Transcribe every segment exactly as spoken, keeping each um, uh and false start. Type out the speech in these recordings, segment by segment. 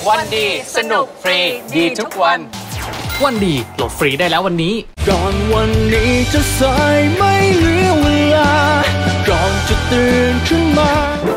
วันดีสนุกฟรีดีทุกวันวันดีโหลดฟรีได้แล้ววันนี้ก่อนวันนี้จะสายไม่เหลือเวลาก่อนจะตื่นขึ้นมา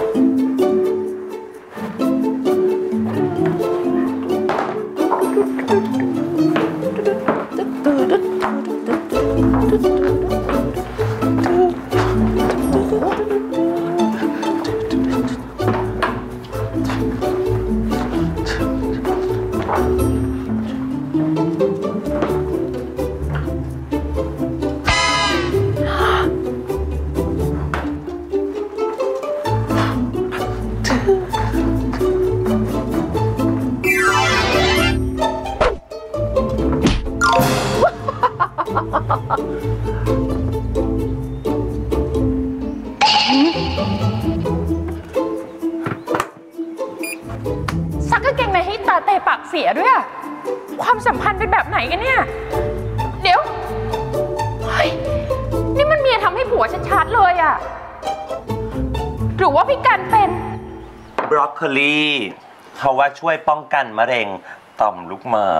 ซักกางเกงในให้ตาเตะปากเสียด้วยอะความสัมพันธ์เป็นแบบไหนกันเนี่ยเดี๋ยวเฮ้ยนี่มันเมียทำให้ผัวชัดๆเลยอะหรือว่าพี่กันเป็นบรอกโคลีเขาว่าช่วยป้องกันมะเร็งต่อมลูกหมาก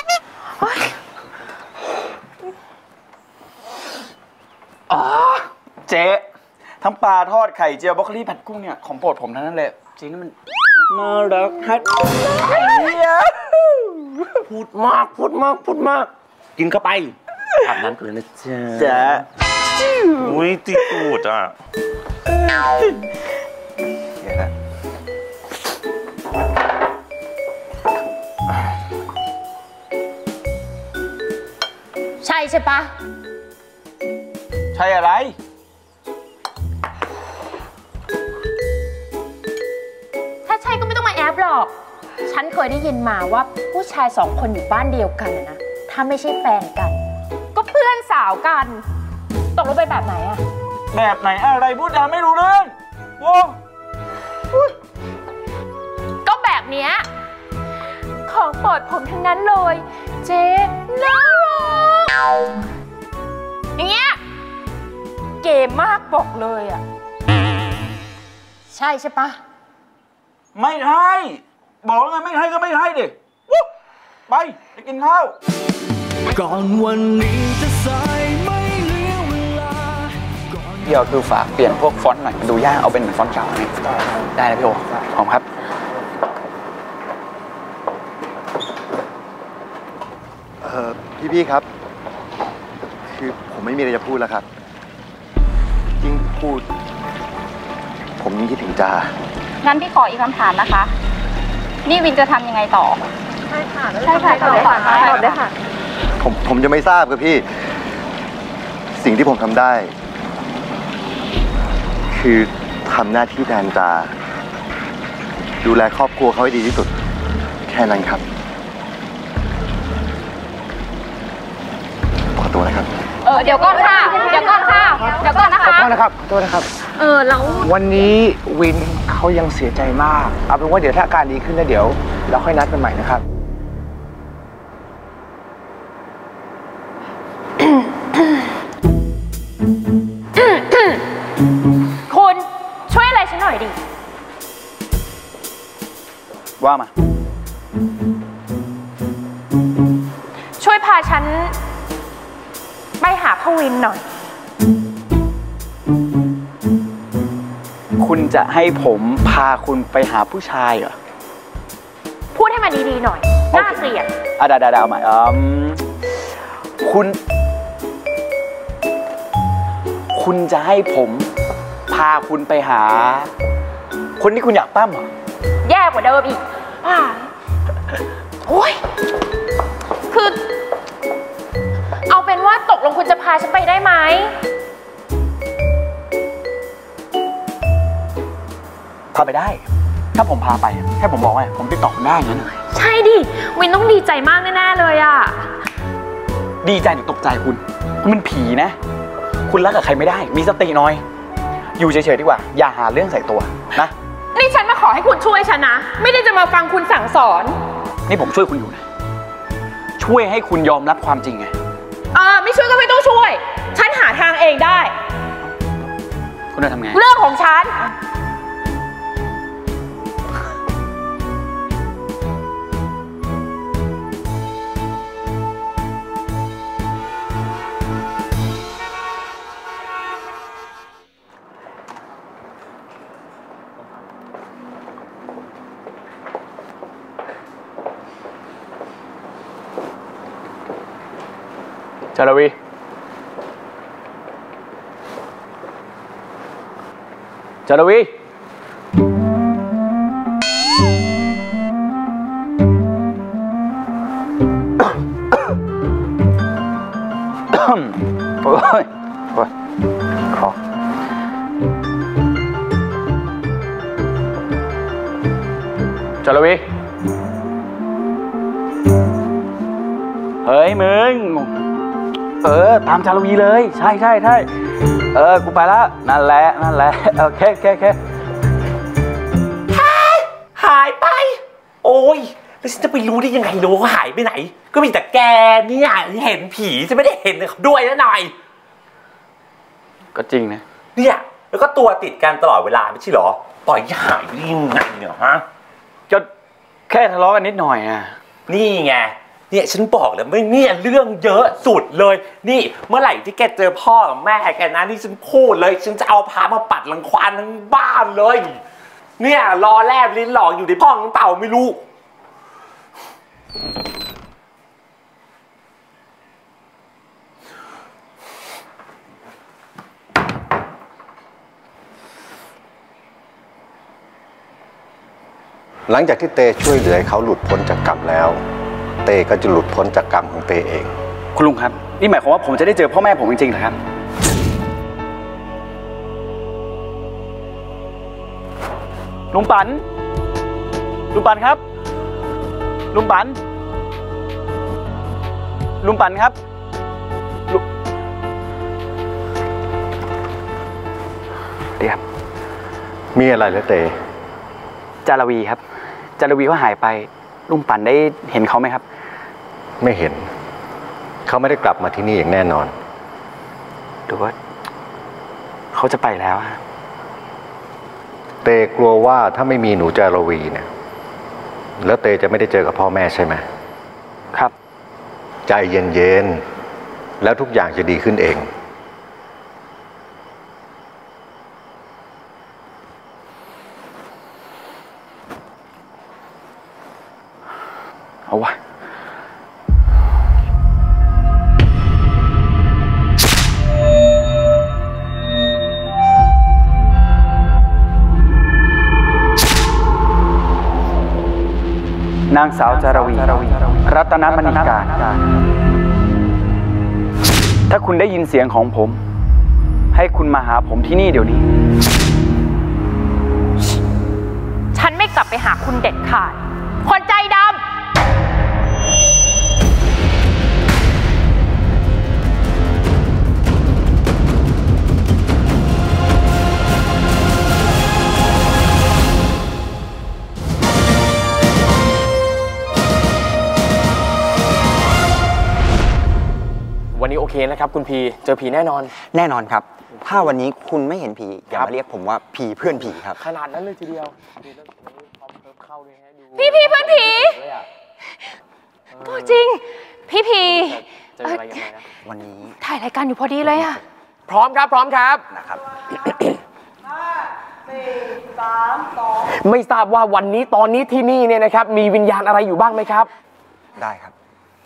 อ๋อเจ๊ทั้งปลาทอดไข่เจียวบรอกโคลีผัดกุ้งเนี่ยของโปรดผมทั้งนั้นเลยจริงนี่มันน่ารักฮัทพูดมากพูดมากพูดมากกินเข้าไปอาบน้ำกันเลยนะจ๊ะจ๊ะอุ้ยตีตูดอ่ะใช่ใช่ปะใช่อะไรถ้าใช่ก็ไม่ต้องมาแอบหรอกฉันเคยได้ยินมาว่าผู้ชายสองคนอยู่บ้านเดียวกันนะถ้าไม่ใช่แฟนกันก็เพื่อนสาวกันตกลงไปแบบไหนอะแบบไหนอะไรพูดจาไม่รู้เรื่องโว้ก็แบบเนี้ยของโปรดผมทั้งนั้นเลยเจ๊น่ารักอย่างเงี้ยเก๋มากบอกเลยอะใช่ใช่ปะไม่ใช่บอกไงไม่ให้ก็ไม่ให้ดิไปไปกินข้าวก่อนวันนี้จะสายไม่เหลือเวลาเดี๋ยวคือฝากเปลี่ยนพวกฟอนต์หน่อยดูยากเอาเป็นเหมือนฟอนต์เก่าไงได้เลยพี่โอขอบครับเอ่อพี่พี่ครับคือผมไม่มีอะไรจะพูดแล้วครับยิ่งพูดผมยิ่งคิดถึงจางั้นพี่ขออีกคำถามนะคะนี่วินจะทำยังไงต่อใช่ค่ะใช่ค่ะตอบได้ค่ะผมผมจะไม่ทราบครับพี่สิ่งที่ผมทำได้คือทำหน้าที่แทนจาดูแลครอบครัวเขาให้ดีที่สุดแค่นั้นครับขอตัวนะครับเออเดี๋ยวก่อนค่ะเดี๋ยวก่อนค่ะเดี๋ยวก่อนนะคะขอโทษนะครับขอโทษนะครับเออแล้ววันนี้วินเขายังเสียใจมากเอาเป็นว่าเดี๋ยวถ้าอาการดีขึ้นแล้วเดี๋ยวเราค่อยนัดกันใหม่นะครับคุณช่วยอะไรฉันหน่อยดิว่ามาช่วยพาฉันไปหาพ่อวินหน่อยคุณจะให้ผมพาคุณไปหาผู้ชายเหรอพูดให้มันดีๆหน่อยน่าเกลียดอ่ะได้ๆเอาใหม่อืมคุณคุณจะให้ผมพาคุณไปหาคนที่คุณอยากปั้มเหรอแย่กว่าเดิมอีกโอ้ยคือเอาเป็นว่าตกลงคุณจะพาฉันไปได้ไหมพาไปได้ถ้าผมพาไปแค่ผมบอกไงผมติดต่อคุณได้งั้นใช่ดิวินต้องดีใจมากแน่ๆเลยอ่ะดีใจหรือตกใจคุณคุณเป็นผีนะคุณรักกับใครไม่ได้มีสติหน่อยอยู่เฉยๆดีกว่าอย่าหาเรื่องใส่ตัวนะนี่ฉันมาขอให้คุณช่วยฉันนะไม่ได้จะมาฟังคุณสั่งสอนนี่ผมช่วยคุณอยู่นะช่วยให้คุณยอมรับความจริงไงเออไม่ช่วยก็ไม่ต้องช่วยฉันหาทางเองได้คุณจะทำไงเรื่องของฉันจารวีจารวีโอ้ยโอ้ยขอจารวีเฮ้ยมึงเออตามจารวีเลยใช่ใช่ใช่เออกูไปแล้วนั่นแหละนั่นแหละโอเคโอเคโอเคหายไปโอ้ยแล้วฉันจะไปรู้ได้ยังไงรู้ว่าหายไปไหนก็มีแต่แกเนี่ยเห็นผีจะไม่ได้เห็นเขาด้วยนะหน่อยก็จริงนะเนี่ยแล้วก็ตัวติดกันตลอดเวลาไม่ใช่หรอปล่อยหายได้ยังไงเนี่ยฮะก็แค่ทะเลาะกันนิดหน่อยอ่ะนี่ไงเนี่ยฉันบอกแล้วไม่เนี่ยเรื่องเยอะสุดเลยนี่เมื่อไหร่ที่แกเจอพ่อกับแม่แกนะนี่ฉันพูดเลยฉันจะเอาพามาปัดรังควานทั้งบ้านเลยเนี่ยรอแลบลิ้นหลอกอยู่ในห้องเต่าไม่รู้หลังจากที่เตช่วยเหลือเขาหลุดพ้นจากกรรมแล้วเตก็จะหลุดพ้นจากกรรมของเตเองคุณลุงครับนี่หมายความว่าผมจะได้เจอพ่อแม่ผมจริงๆเหรอครับลุงปันลุงปันครับลุงปันลุงปันครับเดี๋ยวมีอะไรเหรอเตจารวีครับจารวีเขาหายไปลุงปั่นได้เห็นเขาไหมครับไม่เห็นเขาไม่ได้กลับมาที่นี่อย่างแน่นอนดูว่าเขาจะไปแล้วเตกลัวว่าถ้าไม่มีหนูจารวีเนี่ยแล้วเตจะไม่ได้เจอกับพ่อแม่ใช่ไหมครับใจเย็นๆแล้วทุกอย่างจะดีขึ้นเองเอาวะนางสาวจารวีรัตนมณีการถ้าคุณได้ยินเสียงของผมให้คุณมาหาผมที่นี่เดี๋ยวนี้ฉันไม่กลับไปหาคุณเด็ดขาดคนใจดำวันนี้โอเคนะครับคุณพีเจอผีแน่นอนแน่นอนครับถ้าวันนี้คุณไม่เห็นผีอย่ามาเรียกผมว่าผีเพื่อนผีครับขนาดนั้นเลยทีเดียวพี่พีเพื่อนผีตัวจริงพี่พีเจออะไรยังไงนะวันนี้ถ่ายรายการอยู่พอดีเลยอะพร้อมครับพร้อมครับนะครับห้าสี่สามสองไม่ทราบว่าวันนี้ตอนนี้ที่นี่เนี่ยนะครับมีวิญญาณอะไรอยู่บ้างไหมครับได้ครับ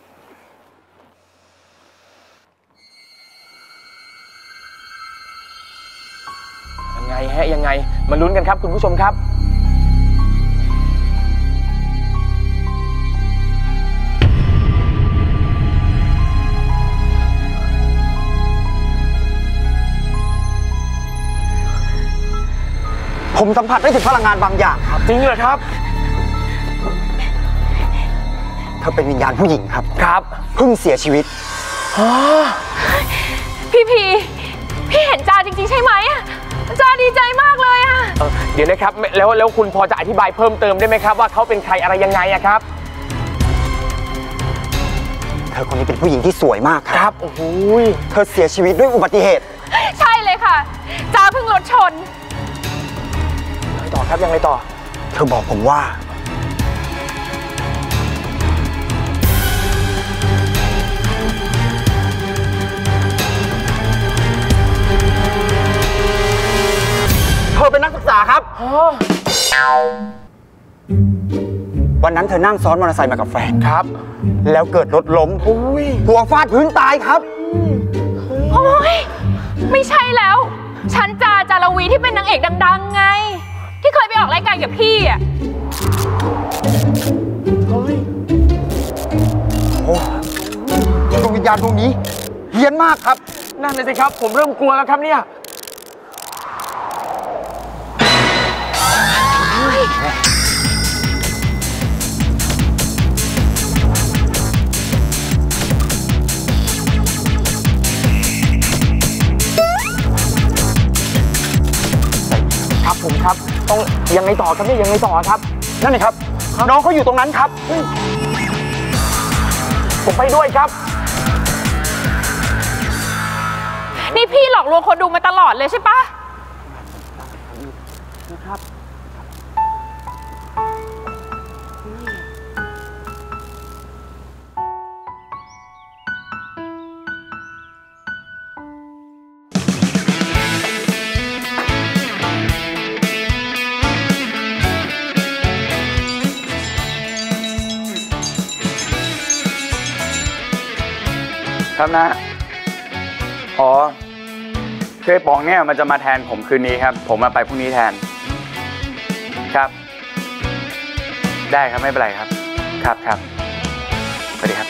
ยังไงฮะยังไงมาลุ้นกันครับคุณผู้ชมครับผมสัมผัสได้ถึงพลังงานบางอย่างครับจริงเหรอครับเธอเป็นวิญญาณผู้หญิงครับครับเพิ่งเสียชีวิตพี่พีพี่เห็นจาจริงๆใช่ไหมจาดีใจมากเลยอะเดี๋ยวนะครับแล้วแล้วคุณพอจะอธิบายเพิ่มเติมได้ไหมครับว่าเขาเป็นใครอะไรยังไงอะครับเธอคนนี้เป็นผู้หญิงที่สวยมากครับโอ้โหเธอเสียชีวิตด้วยอุบัติเหตุใช่เลยค่ะจาเพิ่งรถชนยังไงต่อครับยังไงต่อเธอบอกผมว่าเธอเป็นนักศึกษาครับววันนั้นเธอนั่งซ้อนมอเตอร์ไซค์มากับแฟนครับแล้วเกิดรถล้มหัวฟาดพื้นตายครับโอ้ยไม่ใช่แล้ว ฉันจาจารวีที่เป็นนางเอกดังๆไง ที่เคยไปออกรายการกับพี่อ่ะโอ้ดวงวิญญาณดวงนี้เฮี้ยนมากครับนั่นเลยสิครับ ผมเริ่มกลัวแล้วครับเนี่ยครับผมครับต้องยังไงต่อครับเนี่ยยังไงต่อครับนั่นเลยครับน้องเขาอยู่ตรงนั้นครับผมไปด้วยครับนี่พี่หลอกลวงคนดูมาตลอดเลยใช่ปะนะครับครับนะ อ๋อคือไอ้ป๋องเนี่ยมันจะมาแทนผมคืนนี้ครับ ผมมาไปพรุ่งนี้แทน ครับ ได้ครับไม่เป็นไรครับ ครับครับสวัสดีครับ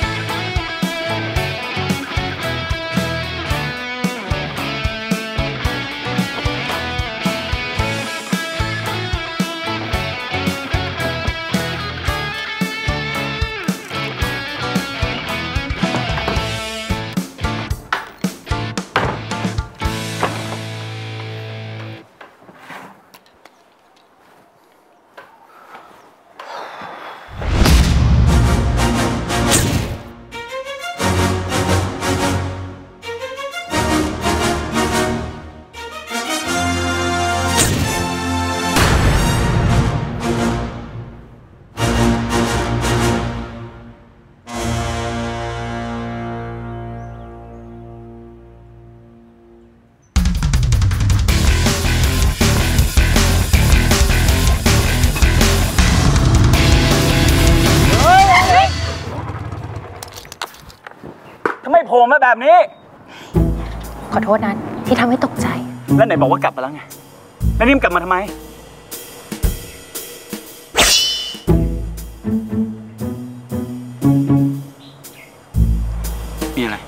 ทำไมโผล่มาแบบนี้ขอโทษนะที่ทำให้ตกใจแล้วไหนบอกว่ากลับมาแล้วไง แล้วนี่มันกลับมาทำไม มีอะไร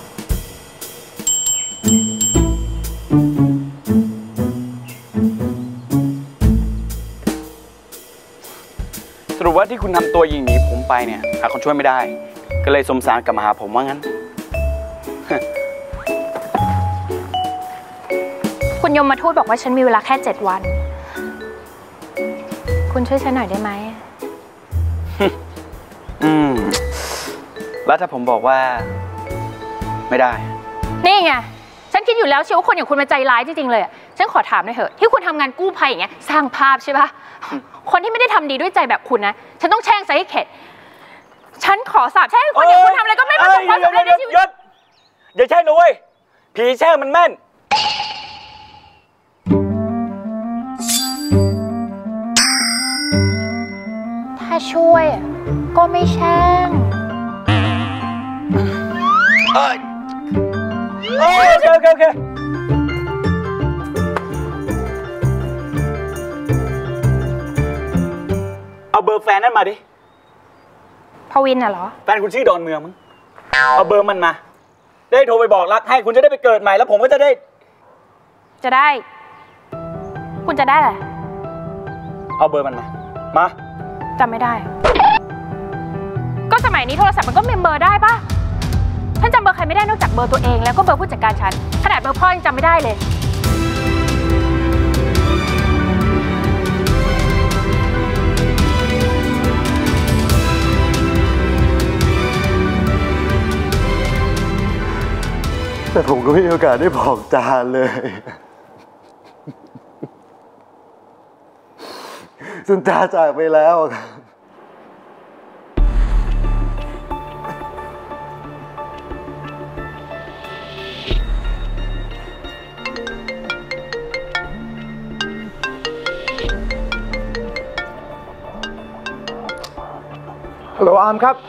สรุปว่าที่คุณทำตัวยิงหนีผมไปเนี่ยหาคนช่วยไม่ได้ ก็เลยสมสารกลับมาหาผมว่างั้นคุณยมมาทูตบอกว่าฉันมีเวลาแค่เจ็ดวัน คุณช่วยฉันหน่อยได้ไหมอืม แล้วถ้าผมบอกว่าไม่ได้นี่ไง ฉันคิดอยู่แล้วเชียวว่าคนอย่างคุณมันใจร้ายจริงๆเลยอะฉันขอถามหน่อยเถอะ ที่คุณทำงานกู้ภัยอย่างเงี้ยสร้างภาพใช่ปะคนที่ไม่ได้ทำดีด้วยใจแบบคุณนะ ฉันต้องแช่งซะให้เข็ด ฉันขอสาบแช่งให้คนอย่างคุณทำอะไรก็ไม่ประสบความสำเร็จในชีวิตอย่าใช่นะเว้ย ผีแช่งมันแม่นถ้าช่วยก็ไม่แช่งเอ้ยโอเคโอเคโอเคเอาเบอร์แฟนนั่นมาดิพวินน่ะเหรอแฟนคุณชื่อดอนเมืองมั้งเอาเบอร์มันมา ได้โทรไปบอกรักให้คุณจะได้ไปเกิดใหม่แล้วผมก็จะได้จะได้ คุณจะได้แหละเอาเบอร์มันมา มาจำไม่ได้ ก็สมัยนี้โทรศัพท์มันก็เมมเบอร์ได้ปะฉันจำเบอร์ใครไม่ได้นอกจากเบอร์ตัวเองแล้วก็เบอร์ผู้จัดการฉัน ขนาดเบอร์พ่อยังจำไม่ได้เลยแต่ผมก็ไม่มีโอกาสได้บอกจานเลยจนจาจากไปแล้วครับฮัลโหลอาร์มครับ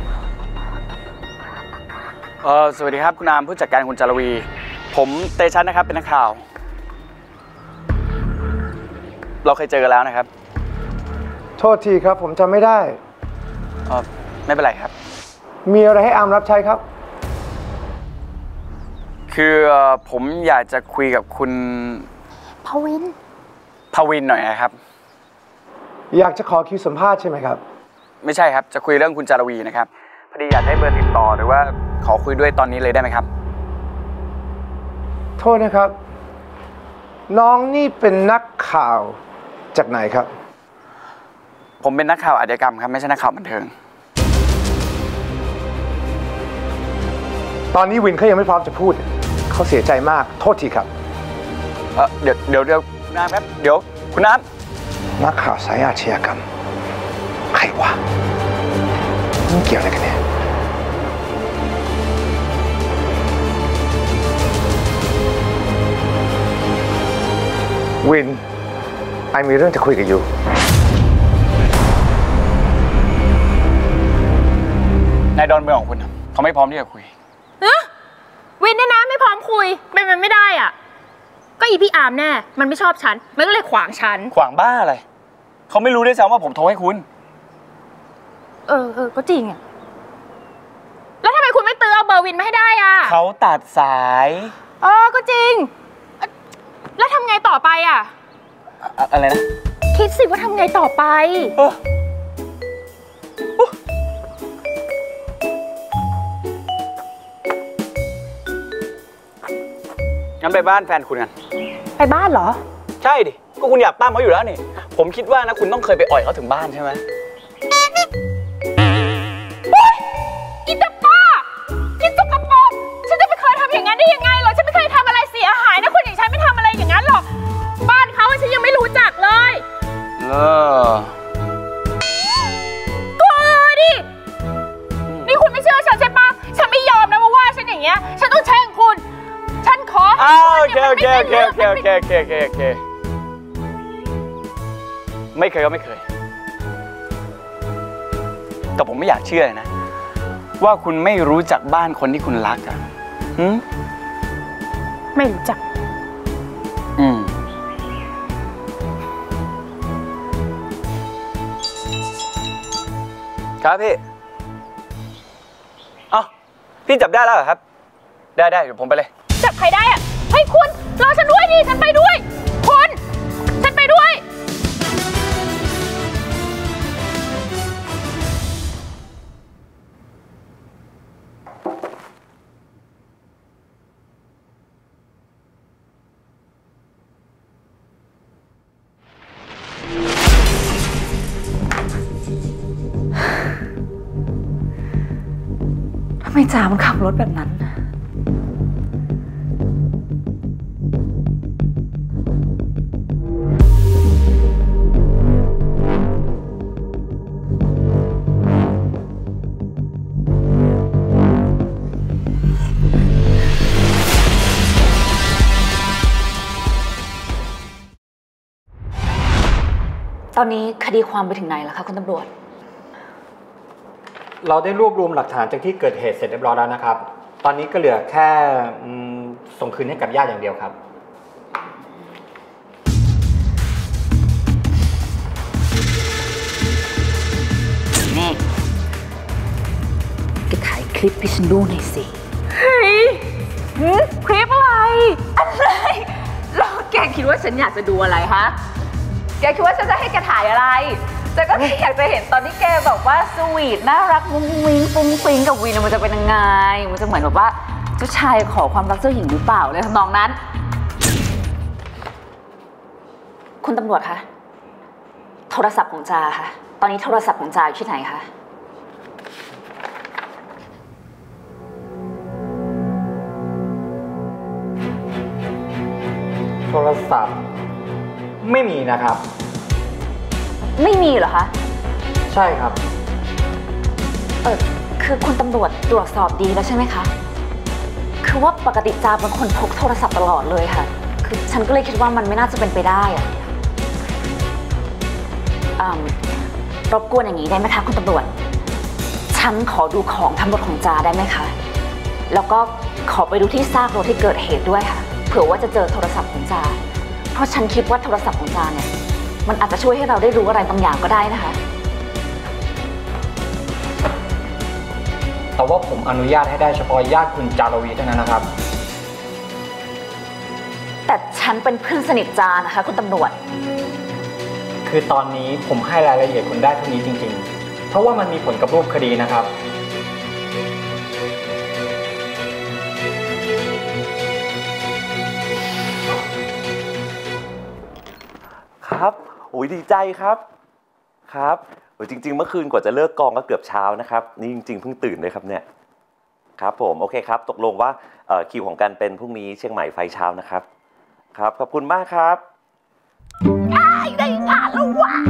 เออสวัสดีครับคุณอามผู้จัดการคุณจารวีผมเตชันนะครับเป็นนักข่าวเราเคยเจอกันแล้วนะครับโทษทีครับผมจำไม่ได้เออไม่เป็นไรครับมีอะไรให้อาร์มรับใช้ครับคือผมอยากจะคุยกับคุณภวินภวินหน่อยนะครับอยากจะขอคิวสัมภาษณ์ใช่ไหมครับไม่ใช่ครับจะคุยเรื่องคุณจารวีนะครับพอดีอยากได้เบอร์ติดต่อหรือว่าขอคุยด้วยตอนนี้เลยได้ไหมครับโทษนะครับน้องนี่เป็นนักข่าวจากไหนครับผมเป็นนักข่าวอาชญากรรมครับไม่ใช่นักข่าวบันเทิงตอนนี้วินเขายังไม่พร้อมจะพูดเขาเสียใจมากโทษทีครับเออเดี๋ยวเดี๋ยวเดี๋ยวคุณน้ำครับเดี๋ยวคุณน้ำนักข่าวสายอาชญากรรมใครวะนี่เกี่ยวอะไรกันเนี่ยวินไอมีเรื่องจะคุยกับยูนายดอนเมืองของคุณเขาไม่พร้อมที่จะคุยฮะวินเนี่ยนะไม่พร้อมคุยเป็นมันไม่ได้อ่ะก็อีพี่อาร์มแน่มันไม่ชอบฉันมันก็เลยขวางฉันขวางบ้าอะไรเขาไม่รู้ด้วยซ้ำว่าผมโทรให้คุณเออเออก็จริงอ่ะแล้วทำไมคุณไม่เตือนเอาเบอร์วินมาให้ได้อ่ะเขาตัดสายเออก็จริงแล้วทำไงต่อไปอ่ะอะไรนะคิดสิว่าทำไงต่อไปงั้นไปบ้านแฟนคุณกันไปบ้านเหรอใช่ดิก็คุณอยากปั้มเขาอยู่แล้วนี่ผมคิดว่านะคุณต้องเคยไปอ่อยเขาถึงบ้านใช่ไหมอีตาป้ากินสกปรกฉันจะไม่เคยทำอย่างนั้นได้ยังไงหรอฉันไม่เคยทำอะไรเสียหายนะคนอย่างฉันไม่ทำอะไรอย่างนั้นหรอกบ้านเขาฉันยังไม่รู้จักเลยเออก็เออดินี่คุณไม่เชื่อฉันใช่ปะฉันไม่ยอมนะมาว่าฉันอย่างเงี้ยฉันต้องแช่งคุณฉันขออ้าวโอเคโอเคโอเคโอเคโอเคโอเคโอเคโอเคไม่เคยก็ไม่เคยแต่ผมไม่อยากเชื่อเลยนะว่าคุณไม่รู้จักบ้านคนที่คุณรักอ่ะหืมไม่รู้จักอืมครับพี่เอ้าพี่จับได้แล้วเหรอครับได้ได้เดี๋ยวผมไปเลยจับใครได้อ่ะเฮ้ยคุณรอฉันด้วยดิฉันไปด้วยคุณฉันไปด้วยทำไมจ่ามันขับรถแบบนั้นตอนนี้คดีความไปถึงไหนแล้วคะคุณตำรวจเราได้รวบรวมหลักฐานจากที่เกิดเหตุเสร็จเรียบร้อยแล้วนะครับตอนนี้ก็เหลือแค่ส่งคืนให้กับญาติอย่างเดียวครับนี่แกถ่ายคลิปให้ฉันดูหน่อยสิเฮ้ยคลิปอะไรอะไรแล้วแกคิดว่าฉันอยากจะดูอะไรฮะแกคิดว่าฉันจะให้แกถ่ายอะไรแต่ก็แค่อยากจะเห็นตอนที่แกแบบว่าสวีทน่ารักมุ้งมิ้งฟุ้งฟิ้งกับวินมันจะเป็นยังไงมันจะเหมือนแบบว่าเจ้าชายขอความรักเจ้าหญิงหรือเปล่าเลยทำนองนั้นคุณตำรวจคะโทรศัพท์ของจาค่ะตอนนี้โทรศัพท์ของจาอยู่ที่ไหนคะโทรศัพท์ไม่มีนะครับไม่มีเหรอคะใช่ครับเออคือคุณตำรวจตรวจสอบดีแล้วใช่ไหมคะคือว่าปกติจาเป็นคนพกโทรศัพท์ตลอดเลยค่ะคือฉันก็เลยคิดว่ามันไม่น่าจะเป็นไปได้อะรบกวนอย่างนี้ได้ไหมคะคุณตำรวจฉันขอดูของทั้งหมดของจาได้ไหมคะแล้วก็ขอไปดูที่ซากรถที่เกิดเหตุด้วยค่ะเผื่อว่าจะเจอโทรศัพท์ของจาเพราะฉันคิดว่าโทรศัพท์ของจาเนี่ยมันอาจจะช่วยให้เราได้รู้อะไรบางอย่างก็ได้นะคะแต่ว่าผมอนุญาตให้ได้เฉพาะญาติคุณจารวีเท่านั้นนะครับแต่ฉันเป็นเพื่อนสนิทจานะคะคุณตำรวจคือตอนนี้ผมให้รายละเอียดคุณได้เท่านี้จริงๆเพราะว่ามันมีผลกับรูปคดีนะครับครับโอ้ยดีใจครับครับโอ้ยจริงๆเมื่อคืนกว่าจะเลิกกองก็เกือบเช้านะครับนี่จริงๆเพิ่งตื่นเลยครับเนี่ยครับผมโอเคครับตกลงว่าคิวของกันเป็นพรุ่งนี้เชียงใหม่ไฟเช้านะครับครับขอบคุณมากครับได้ได้งานแล้ววะ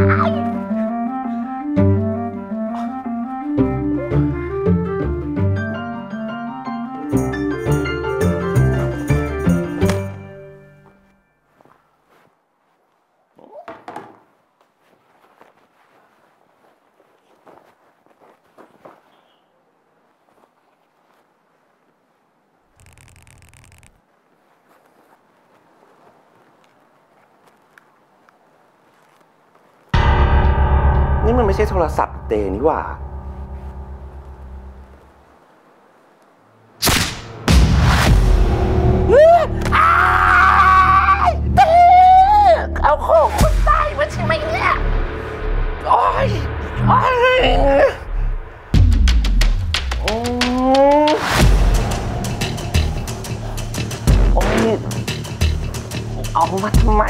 นี่มันไม่ใช่โทรศัพท์เตนี่หว่าเต้เอาของคนตายมาใช่ไหมเนี่ยโอ้ยโอ้ยโอ้ยเอามาทำไม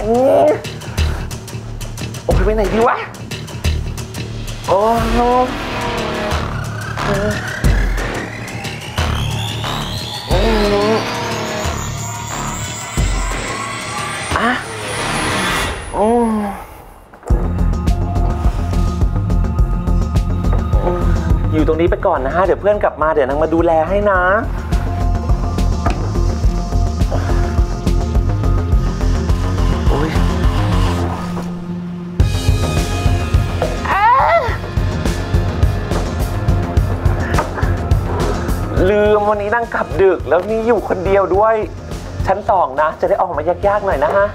โอ้ยไปไหนดีวะโอ้โหโอ้โหอะโอ้อยู่ตรงนี้ไปก่อนนะฮะเดี๋ยวเพื่อนกลับมาเดี๋ยวนางมาดูแลให้นะโอ้ยลืมวันนี้นั่งกลับดึกแล้วนี่อยู่คนเดียวด้วยชั้นสองนะจะได้ออกมายากๆหน่อยนะฮะ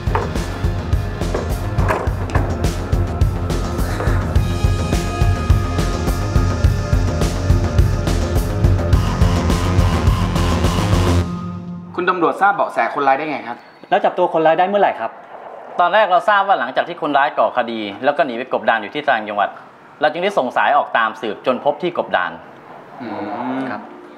คุณตำรวจทราบเบาะแสคนร้ายได้ไงครับแล้วจับตัวคนร้ายได้เมื่อไหร่ครับตอนแรกเราทราบว่าหลังจากที่คนร้ายก่อคดีแล้วก็หนีไปกบดานอยู่ที่ต่างจังหวัดเราจึงได้ส่งสายออกตามสืบจนพบที่กบดานครับ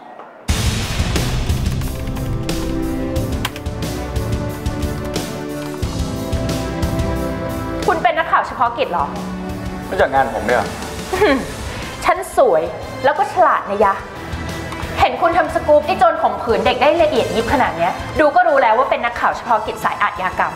คุณเป็นนักข่าวเฉพาะกิจเหรอมาจากงานผมเนี่ยฉันสวยแล้วก็ฉลาดนะยะเห็นคุณทำสกู๊ปไอ้โจรข่มขืนเด็กได้ละเอียดยิบขนาดนี้ดูก็รู้แล้วว่าเป็นนักข่าวเฉพาะกิจสายอาชญากรรม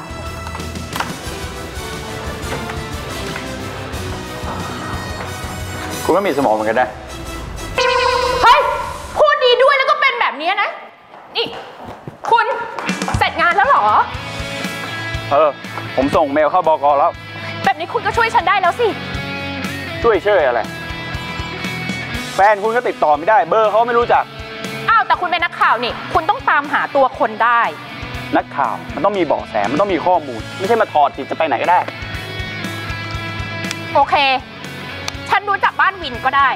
คุณก็มีสมองเหมือนกันนะเฮ้ยพูดดีด้วยแล้วก็เป็นแบบนี้นะนี่คุณเสร็จงานแล้วเหรอเออผมส่งเมลเข้าบก.แล้วแบบนี้คุณก็ช่วยฉันได้แล้วสิช่วยเชื่ออะไรแฟนคุณก็ติดต่อไม่ได้เบอร์เขาไม่รู้จักอ้าวแต่คุณเป็นนักข่าวนี่คุณต้องตามหาตัวคนได้นักข่าวมันต้องมีเบาะแสมันต้องมีข้อมูลไม่ใช่มาถอดจิตจะไปไหนก็ได้โอเคฉันรู้จักบ้านวินก็ได้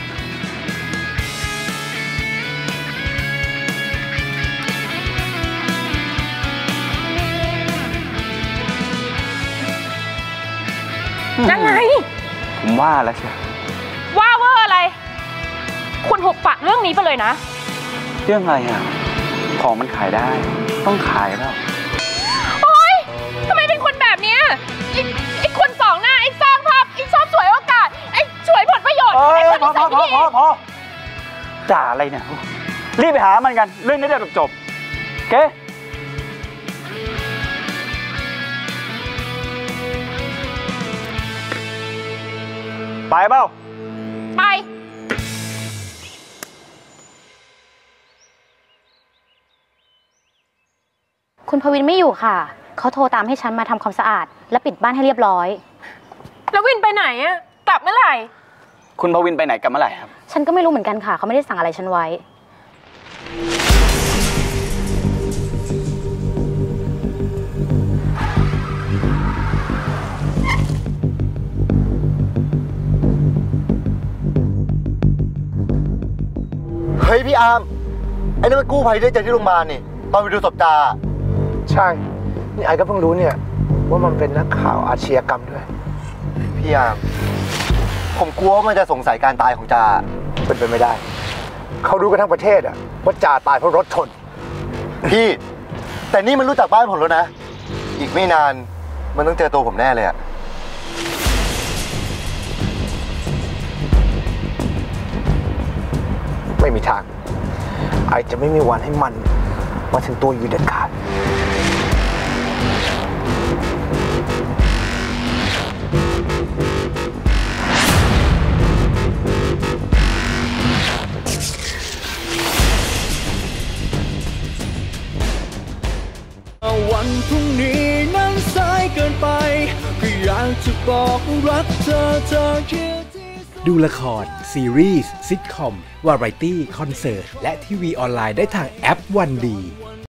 ยังไงผมว่าแล้วใช่ว่าเวอร์อะไรคุณหุบปากเรื่องนี้ไปเลยนะเรื่องอะไรอ่ะของมันขายได้ต้องขายแล้วโอ๊ยทำไมเป็นคนแบบนี้ไอ้ไอ้คนสองหน้าไอ้สร้างภาพไอ้ชอบสวยโอกาสไอ้ฉวยผลประโยชน์ไอ้คนนิสัยไม่ดีพอพอด่าอะไรเนี่ยรีบไปหามันกันเรื่องนี้ได้จบโอเคไปเปล่าไปคุณพวินไม่อยู่ค่ะเขาโทรตามให้ฉันมาทำความสะอาดและปิดบ้านให้เรียบร้อยแล้ววินไปไหนอะกลับเมื่อไหร่คุณพวินไปไหนกลับเมื่อไหร่ครับฉันก็ไม่รู้เหมือนกันค่ะเขาไม่ได้สั่งอะไรฉันไว้เฮ้ยพี่อาร์มไอ้นั่นมันกู้ภัยได้จากที่โรงพยาบาลนี่ตอนไปดูศพตาใช่นี่ไอ้ก็เพิ่งรู้เนี่ยว่ามันเป็นนักข่าวอาชญากรรมด้วยพี่อาร์มผมกลัวว่ามันจะสงสัยการตายของจาเป็นไปไม่ได้เขารู้กันทั้งประเทศอะว่าจ่าตายเพราะรถชนพี่แต่นี่มันรู้จักบ้านผมแล้วนะอีกไม่นานมันต้องเจอตัวผมแน่เลยอะไม่มีทางไอจะไม่มีวันให้มันมาถึงตัวอยู่เด็ดขาดวันพรุ่งนี้นั้นสายเกินไปก็อยากจะบอกรักเธอเธอคิดดูละครซีรีส์ซิทคอมวาไรตี้คอนเสิร์ตและทีวีออนไลน์ได้ทางแอปวันดี